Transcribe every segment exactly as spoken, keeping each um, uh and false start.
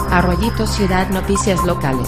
Arroyito Ciudad Noticias Locales.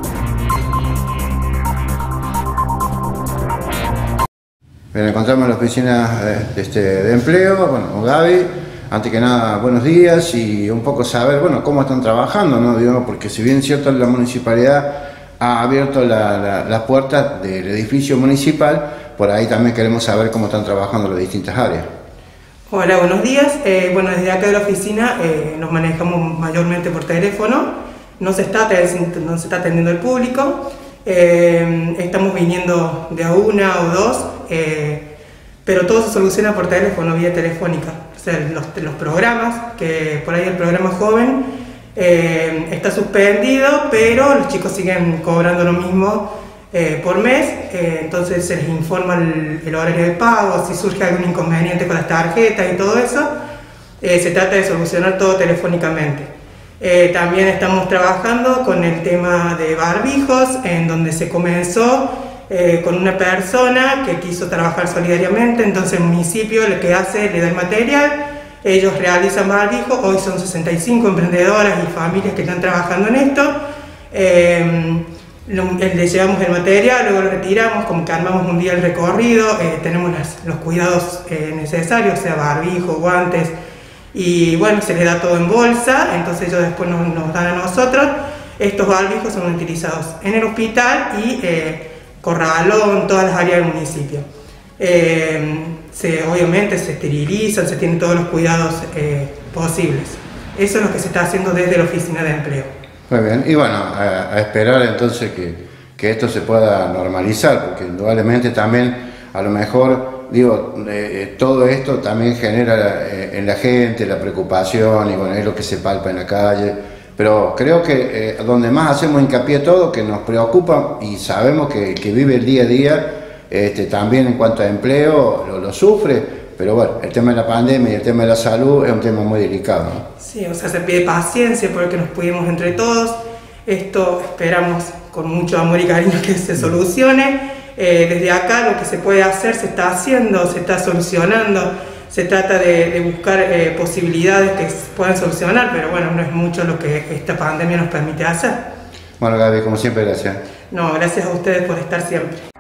Nos encontramos en la oficina de, este, de empleo, bueno, con Gaby. Antes que nada, buenos días y un poco saber, bueno, cómo están trabajando, ¿no? Digamos, porque si bien es cierto, la municipalidad ha abierto la, la, las puertas del edificio municipal, por ahí también queremos saber cómo están trabajando las distintas áreas. Hola, buenos días. Eh, bueno, desde acá de la oficina eh, nos manejamos mayormente por teléfono, no se está, no se está atendiendo el público, eh, estamos viniendo de a una o dos, eh, pero todo se soluciona por teléfono, vía telefónica. O sea, los, los programas, que por ahí el programa joven eh, está suspendido, pero los chicos siguen cobrando lo mismo eh, por mes, eh, entonces se les informa el, el horario de pago, si surge algún inconveniente con las tarjetas y todo eso, eh, se trata de solucionar todo telefónicamente. Eh, también estamos trabajando con el tema de barbijos, en donde se comenzó eh, con una persona que quiso trabajar solidariamente, entonces el municipio lo que hace, le da el material, ellos realizan barbijos, hoy son sesenta y cinco emprendedoras y familias que están trabajando en esto, eh, lo, le llevamos el material, luego lo retiramos, como que armamos un día el recorrido, eh, tenemos las, los cuidados eh, necesarios, o sea, barbijo, guantes, y bueno, se les da todo en bolsa, entonces ellos después nos, nos dan a nosotros. Estos barbijos son utilizados en el hospital y eh, Corralón, todas las áreas del municipio. Eh, se, obviamente se esterilizan, se tienen todos los cuidados eh, posibles. Eso es lo que se está haciendo desde la oficina de empleo. Muy bien, y bueno, a, a esperar entonces que, que esto se pueda normalizar, porque indudablemente también a lo mejor... Digo, eh, todo esto también genera eh, en la gente la preocupación y bueno, es lo que se palpa en la calle, pero creo que eh, donde más hacemos hincapié todo, que nos preocupa y sabemos que, que vive el día a día, este, también en cuanto a empleo lo, lo sufre, pero bueno, el tema de la pandemia y el tema de la salud es un tema muy delicado, ¿no? Sí, o sea, se pide paciencia porque nos cuidemos entre todos, esto esperamos con mucho amor y cariño que se solucione. Eh, desde acá lo que se puede hacer se está haciendo, se está solucionando, se trata de, de buscar eh, posibilidades que se puedan solucionar, pero bueno, no es mucho lo que esta pandemia nos permite hacer. Bueno, Gaby, como siempre, gracias. No, gracias a ustedes por estar siempre.